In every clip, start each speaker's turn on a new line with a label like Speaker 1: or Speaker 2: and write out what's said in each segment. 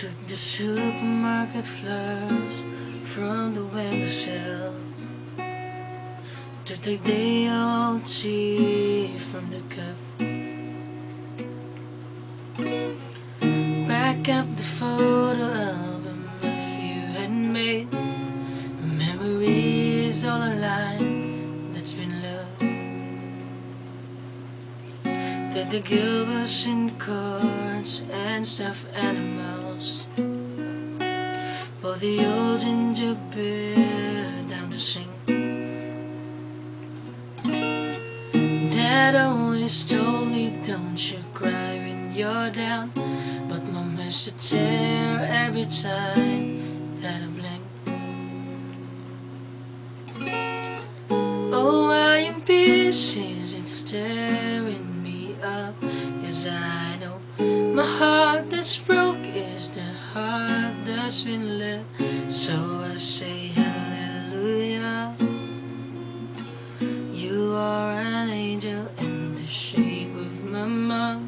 Speaker 1: Took the supermarket flowers from the windowsill to take the old tea from the cup. Back up the photo album Matthew had made. Memories all a line that's been loved. That the Gilberts in chords and stuffed animals, for the old ginger beer down to sing. Dad always told me, don't you cry when you're down, but Mom has to tear every time that I blink. Oh, I am pieces, it's tearing me up. Yes, I know my heart that's broke is the heart that's been left. So I say hallelujah. You are an angel in the shape of my mom,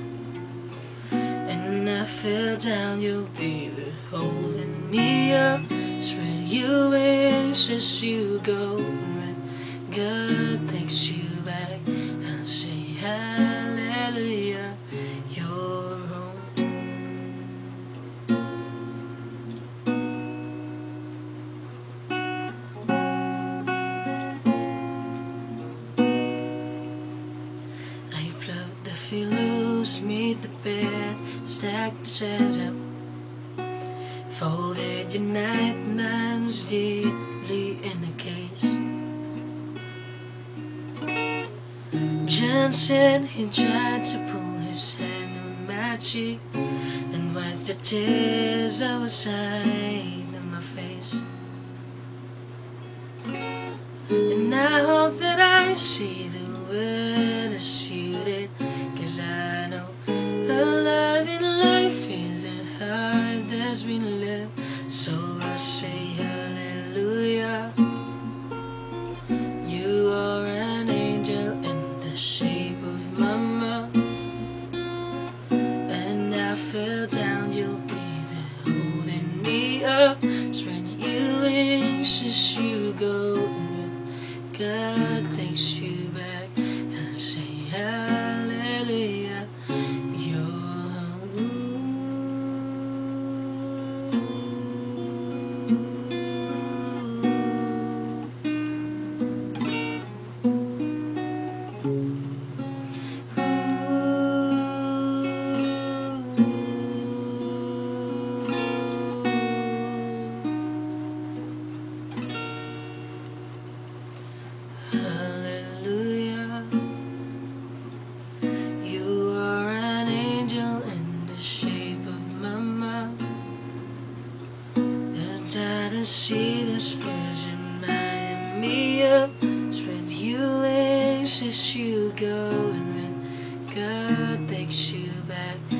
Speaker 1: and I fell down, your baby holding me up. Spread your wings as you go. When God takes you back, I'll say hallelujah. You're home. I plucked the pillows, made the bed, stacked the chairs up, folded your nightmares deeply in the case. John said he tried to pull his hand on my cheek and wipe the tears outside of my face. And I hope that I see the world as you did, 'cause I know a love in life is a heart that's been lived. So I say hallelujah. You are an angel in the shape of mama, and I fell down, you'll be there holding me up. Spread your wings as you go. God takes you back, and say hallelujah. Hallelujah. You are an angel in the shape of mama, and I to see this Virgin lining me up. Spread your wings as you go, and when God takes you back,